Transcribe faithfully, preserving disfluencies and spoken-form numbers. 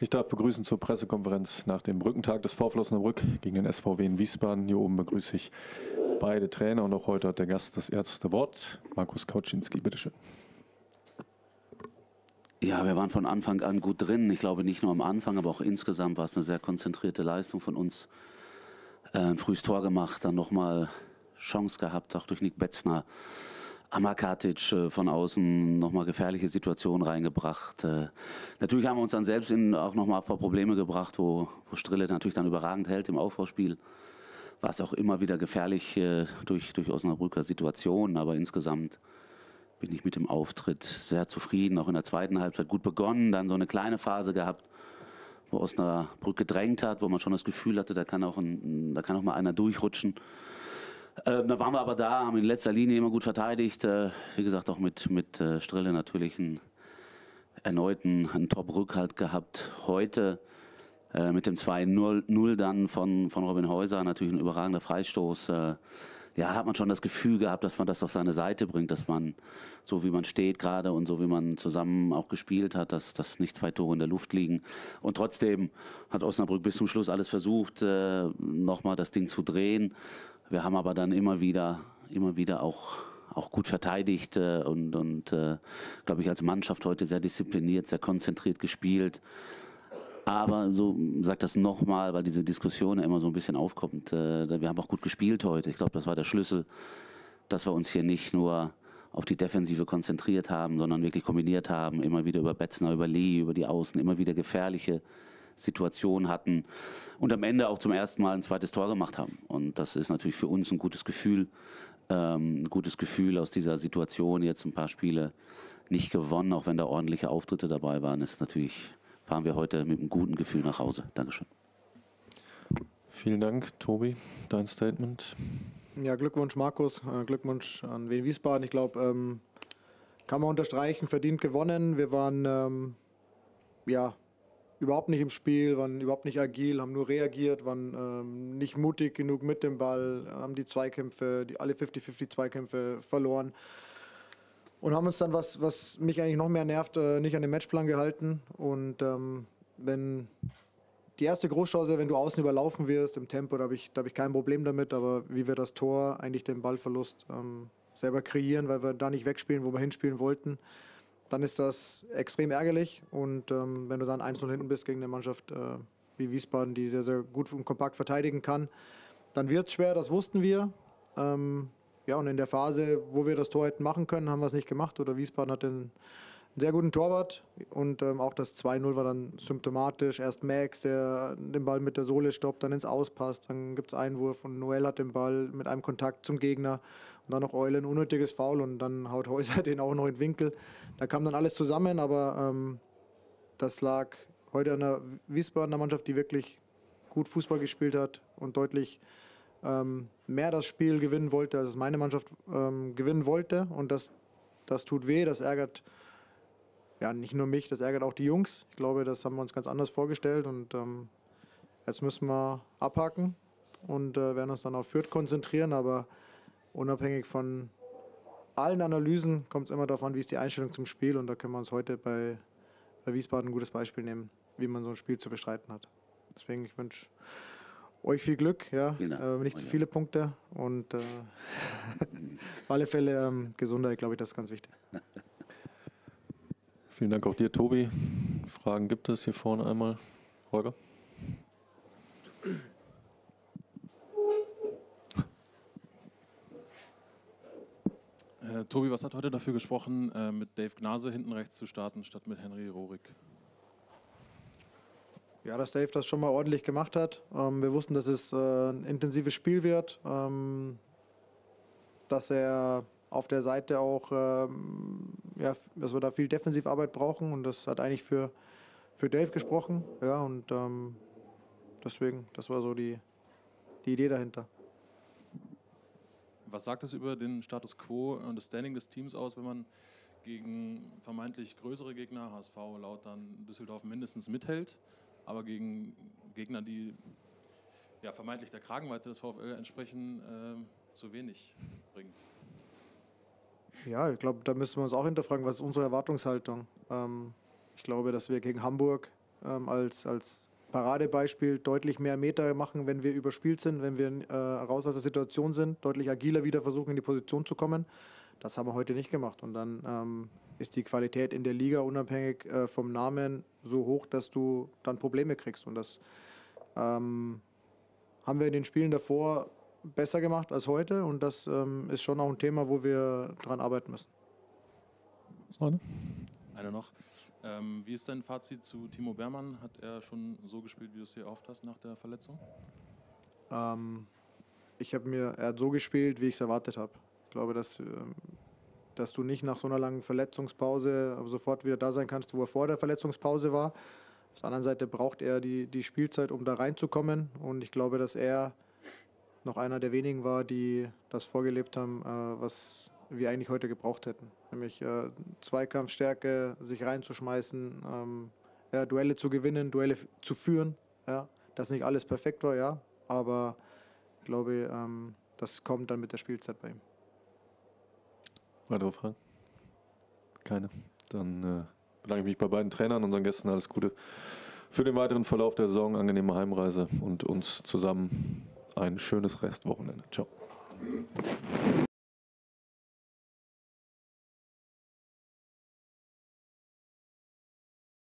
Ich darf begrüßen zur Pressekonferenz nach dem Brückentag des VfL Osnabrück gegen den S V W in Wiesbaden. Hier oben begrüße ich beide Trainer und auch heute hat der Gast das erste Wort. Markus Kauczynski, bitteschön. Ja, wir waren von Anfang an gut drin. Ich glaube nicht nur am Anfang, aber auch insgesamt war es eine sehr konzentrierte Leistung von uns. Äh, ein frühes Tor gemacht, dann nochmal Chance gehabt, auch durch Nick Betzner. Amakatic äh, von außen nochmal gefährliche Situationen reingebracht. Äh, natürlich haben wir uns dann selbst in, auch nochmal vor Probleme gebracht, wo, wo Strille natürlich dann überragend hält im Aufbauspiel. War es auch immer wieder gefährlich äh, durch, durch Osnabrücker Situationen, aber insgesamt bin ich mit dem Auftritt sehr zufrieden. Auch in der zweiten Halbzeit gut begonnen, dann so eine kleine Phase gehabt, wo Osnabrück gedrängt hat, wo man schon das Gefühl hatte, da kann auch, ein, da kann auch mal einer durchrutschen. Äh, da waren wir aber da, haben in letzter Linie immer gut verteidigt. Äh, wie gesagt, auch mit, mit äh, Strille natürlich einen erneuten einen Top-Rückhalt gehabt. Heute äh, mit dem zwei null dann von, von Robin Häuser, natürlich ein überragender Freistoß. Äh, ja, hat man schon das Gefühl gehabt, dass man das auf seine Seite bringt, dass man, so wie man steht gerade und so wie man zusammen auch gespielt hat, dass, dass nicht zwei Tore in der Luft liegen. Und trotzdem hat Osnabrück bis zum Schluss alles versucht, äh, nochmal das Ding zu drehen. Wir haben aber dann immer wieder, immer wieder auch, auch gut verteidigt äh, und, und äh, glaube ich, als Mannschaft heute sehr diszipliniert, sehr konzentriert gespielt. Aber so sagt das nochmal, weil diese Diskussion ja immer so ein bisschen aufkommt. Äh, wir haben auch gut gespielt heute. Ich glaube, das war der Schlüssel, dass wir uns hier nicht nur auf die Defensive konzentriert haben, sondern wirklich kombiniert haben. Immer wieder über Betzner, über Lee, über die Außen, immer wieder gefährliche Situationen hatten und am Ende auch zum ersten Mal ein zweites Tor gemacht haben. Und das ist natürlich für uns ein gutes Gefühl. Ähm, ein gutes Gefühl aus dieser Situation. Jetzt ein paar Spiele nicht gewonnen, auch wenn da ordentliche Auftritte dabei waren. Das ist natürlich... fahren wir heute mit einem guten Gefühl nach Hause. Dankeschön. Vielen Dank, Tobi. Dein Statement? Ja, Glückwunsch Markus, äh, Glückwunsch an Wien Wiesbaden. Ich glaube, ähm, kann man unterstreichen, verdient gewonnen. Wir waren ähm, ja, überhaupt nicht im Spiel, waren überhaupt nicht agil, haben nur reagiert, waren ähm, nicht mutig genug mit dem Ball, haben die Zweikämpfe, die, alle fünfzig fünfzig Zweikämpfe verloren. Und haben uns dann, was, was mich eigentlich noch mehr nervt, äh, nicht an den Matchplan gehalten. Und ähm, wenn die erste Großchance, wenn du außen überlaufen wirst im Tempo, da habe ich, da hab ich kein Problem damit. Aber wie wir das Tor, eigentlich den Ballverlust ähm, selber kreieren, weil wir da nicht wegspielen, wo wir hinspielen wollten, dann ist das extrem ärgerlich. Und ähm, wenn du dann eins null hinten bist gegen eine Mannschaft äh, wie Wiesbaden, die sehr, sehr gut und kompakt verteidigen kann, dann wird es schwer, das wussten wir. Ähm, Ja, und in der Phase, wo wir das Tor hätten machen können, haben wir es nicht gemacht. Oder Wiesbaden hat einen, einen sehr guten Torwart. Und ähm, auch das zwei null war dann symptomatisch. Erst Max, der den Ball mit der Sohle stoppt, dann ins Auspass. Dann gibt es Einwurf und Noel hat den Ball mit einem Kontakt zum Gegner. Und dann noch Eule, ein unnötiges Foul. Und dann haut Häuser den auch noch in den Winkel. Da kam dann alles zusammen. Aber ähm, das lag heute an der Wiesbadener Mannschaft, die wirklich gut Fußball gespielt hat und deutlich Ähm, mehr das Spiel gewinnen wollte, als es meine Mannschaft ähm, gewinnen wollte. Und das, das tut weh, das ärgert ja nicht nur mich, das ärgert auch die Jungs. Ich glaube, das haben wir uns ganz anders vorgestellt. Und ähm, jetzt müssen wir abhaken und äh, werden uns dann auf Fürth konzentrieren. Aber unabhängig von allen Analysen kommt es immer darauf an, wie ist die Einstellung zum Spiel. Und da können wir uns heute bei, bei Wiesbaden ein gutes Beispiel nehmen, wie man so ein Spiel zu bestreiten hat. Deswegen, ich wünsche euch viel Glück, ja, äh, nicht zu viele Punkte und äh, auf alle Fälle ähm, Gesundheit, glaube ich, das ist ganz wichtig. Vielen Dank auch dir, Tobi. Fragen gibt es hier vorne einmal. Holger? Äh, Tobi, was hat heute dafür gesprochen, äh, mit Dave Gnase hinten rechts zu starten, statt mit Henry Rohrig? Ja, dass Dave das schon mal ordentlich gemacht hat. Ähm, wir wussten, dass es äh, ein intensives Spiel wird, ähm, dass er auf der Seite auch, ähm, ja, dass wir da viel Defensivarbeit brauchen und das hat eigentlich für, für Dave gesprochen. Ja, und ähm, deswegen, das war so die, die Idee dahinter. Was sagt es über den Status quo und das Standing des Teams aus, wenn man gegen vermeintlich größere Gegner, H S V, Lautern, Düsseldorf, mindestens mithält, aber gegen Gegner, die ja, vermeintlich der Kragenweite des VfL entsprechen, äh, zu wenig bringt? Ja, ich glaube, da müssen wir uns auch hinterfragen, was ist unsere Erwartungshaltung. Ähm, ich glaube, dass wir gegen Hamburg ähm, als, als Paradebeispiel deutlich mehr Meter machen, wenn wir überspielt sind, wenn wir äh, raus aus der Situation sind, deutlich agiler wieder versuchen, in die Position zu kommen. Das haben wir heute nicht gemacht. Und dann ähm, ist die Qualität in der Liga unabhängig äh, vom Namen so hoch, dass du dann Probleme kriegst. Und das ähm, haben wir in den Spielen davor besser gemacht als heute. Und das ähm, ist schon auch ein Thema, wo wir dran arbeiten müssen. Eine? Eine noch. Ähm, wie ist dein Fazit zu Timo Beermann? Hat er schon so gespielt, wie du es dir erhofft hast nach der Verletzung? Ähm, ich habe mir, er hat so gespielt, wie ich es erwartet habe. Ich glaube, dass, ähm, dass du nicht nach so einer langen Verletzungspause sofort wieder da sein kannst, wo er vor der Verletzungspause war. Auf der anderen Seite braucht er die, die Spielzeit, um da reinzukommen. Und ich glaube, dass er noch einer der wenigen war, die das vorgelebt haben, äh, was wir eigentlich heute gebraucht hätten. Nämlich äh, Zweikampfstärke, sich reinzuschmeißen, ähm, ja, Duelle zu gewinnen, Duelle f- zu führen. Ja. Dass nicht alles perfekt war, ja, aber ich glaube, ähm, das kommt dann mit der Spielzeit bei ihm. Weitere Fragen? Keine. Dann äh, bedanke ich mich bei beiden Trainern und unseren Gästen. Alles Gute für den weiteren Verlauf der Saison, angenehme Heimreise und uns zusammen ein schönes Restwochenende. Ciao.